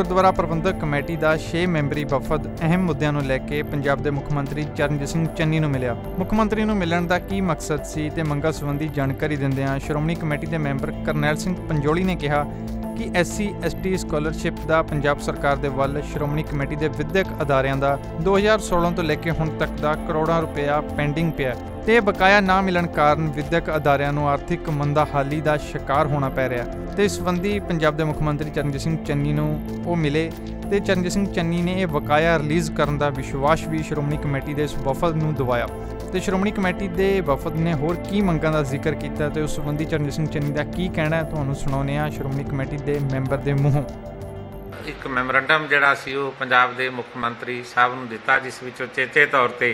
गुरुद्वारा प्रबंधक कमेटी का 6 मैंबरी वफद अहम मुद्दों को लैके पंजाब के मुख मंत्री चरणजीत सिंह चन्नी नूं मिलिया। मुख मंत्री नूं मिलण का की मकसद सी ते मंगां संबंधी जानकारी दिंदिआं श्रोमणी कमेटी के मैंबर करनैल सिंह पंजोली ने कहा कि SC/ST स्कॉलरशिप का पंजाब सरकार के वल श्रोमणी कमेटी के विद्यक अदारियां का 2016 तो लैके हुण तक का करोड़ों रुपया पेंडिंग पिया ते बकाया ना मिलण कारण विद्यक अदारियां नूं आर्थिक मंदाहाली का शिकार होना पै रहा। तो इस संबंधी पंजाब के मुख मंत्री चरणजीत सिंह चन्नी नूं वो मिले तो चरणजीत सिंह चन्नी ने यह बकाया रिलीज़ करने का विश्वास भी श्रोमणी कमेटी के इस वफद नूं दवाया। तो श्रोमणी कमेटी के वफद ने होर की मंगां का जिक्र किया तो उस संबंधी चरणजीत सिंह चन्नी का की कहना है तुहानूं सुणाउने आ श्रोमणी कमेटी के मैंबर के मूँहों। एक मैमोरेंडम जिहड़ा सी वो पंजाब के मुख मंत्री साहब नूं दिता, जिस विचों चेचे तौर पर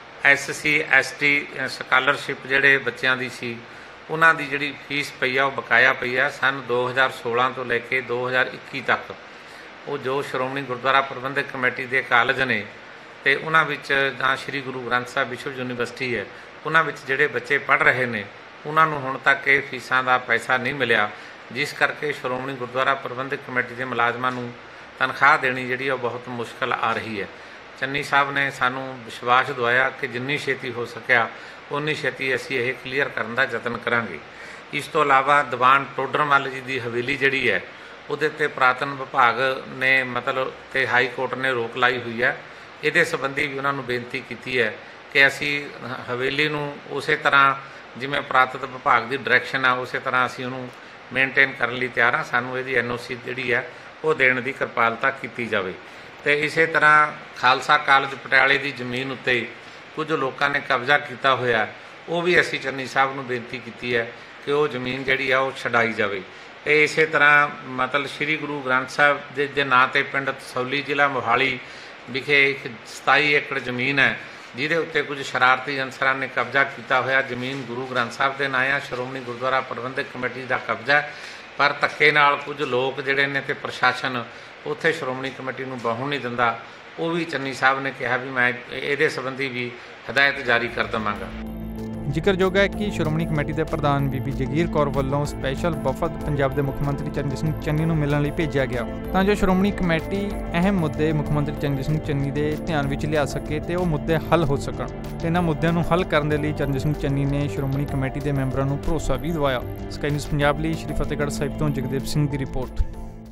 SC/ST स्कॉलरशिप जिहड़े बच्चों की सी उन्हां दी जिहड़ी फीस पई आ बकाया पई आ सन 2016 तो लैके 2021 तक। वो जो श्रोमणी गुरुद्वारा प्रबंधक कमेटी के कालज ने तो उन्हां विच जां श्री गुरु ग्रंथ साहिब विश्व यूनीवर्सिटी है, उन्हां विच जिहड़े बच्चे पढ़ रहे ने उन्हां नूं हुण तक ये फीसां का पैसा नहीं मिलिया, जिस करके श्रोमणी गुरुद्वारा प्रबंधक कमेटी के मुलाजमां नूं तनख्वाह देनी जिहड़ी बहुत मुश्किल आ रही है। चन्नी साहब ने सानू विश्वास दवाया कि जिन्नी छेती हो सकिया उन्नी छेती असीं यह क्लीयर करने का यतन करांगे। इस तो इलावा दीवान टोडरमल जी की हवेली जिहड़ी है उहदे ते पुरातन विभाग ने मतलब ते हाई कोर्ट ने रोक लाई हुई है। ये संबंधी भी उन्होंने बेनती की है कि असी हवेली नूं उस तरह जिमें पुरातन विभाग की डायरैक्शन आ उस तरह असी उन्होंने मेनटेन करने लई तैयार हाँ। सानू इहदी NOC जिहड़ी है वो देने की कृपालता की जाए। तो इस तरह खालसा कॉलेज पटियाले की जमीन उत्ते कुछ लोगों ने कब्जा किया होया, वो भी असी चन्नी साहब नूं बेनती की है कि वो जमीन जिहड़ी है वो छड़ाई जाए। तो इस तरह मतलब श्री गुरु ग्रंथ साहिब के नाँ ते पिंड तसौली जिला मोहाली विखे एक 27 एकड़ जमीन है जिहदे उत्ते कुछ शरारती अंसरां ने कब्जा किया होया। जमीन गुरु ग्रंथ साहिब के नाँ आ, श्रोमणी गुरुद्वारा प्रबंधक कमेटी का कब्जा है, पर धक्के नाल कुछ लोग जिहड़े ने ते प्रशासन उत्थे श्रोमणी कमेटी नूं बहुण नहीं दिंदा। वो भी चन्नी साहब ने कहा भी मैं ये संबंधी भी हदायत जारी कर देवांगा। जिक्रयोग है कि श्रोमणी कमेटी के प्रधान बीबी जगीर कौर वालों स्पैशल वफद पंजाब के मुख मंत्री चरणजीत सिंह चन्नी नूं मिलण लई भेजिया गया तां जो श्रोमणी कमेटी अहम मुद्दे मुख मंत्री चरणजीत सिंह चन्नी के ध्यान विच लिया सके तो वो मुद्दे हल हो सकण। इन्हां मुद्दों नूं हल करने लई चरणजीत सिंह चन्नी ने श्रोमणी कमेटी के मैंबरां नूं भरोसा भी दवाया। स्काई न्यूज़ पंजाब लई श्री फतेहगढ़ साहिब तो जगदेव सिंह की रिपोर्ट।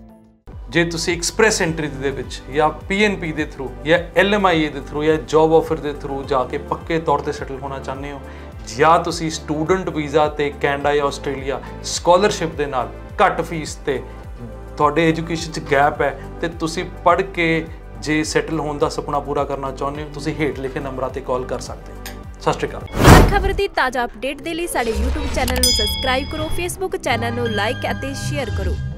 जे तुसी एक्सप्रैस एंट्री दे विच या PNP के थ्रू या LMIA के थ्रू या जॉब ऑफर के थ्रू जाके पक्के तौर पर सैटल होना चाहते हो, या तुसी स्टूडेंट वीज़ा ते कैनेडा या आस्ट्रेलिया स्कॉलरशिप दे नाल घट फीस ते तुहाडे एजुकेशन च गैप है तो तुसी पढ़ के जे सैटल होने का सपना पूरा करना चाहते हो, तुसी हेठ लिखे नंबरां ते कॉल कर सकते हो। सत श्री अकाल। खबर की ताज़ा अपडेट के लिए साडे YouTube चैनल नूं सबसक्राइब करो, Facebook चैनल नूं लाइक अते शेयर करो।